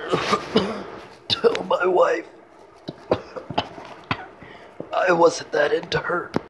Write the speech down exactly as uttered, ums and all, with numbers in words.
Tell my wife I wasn't that into her.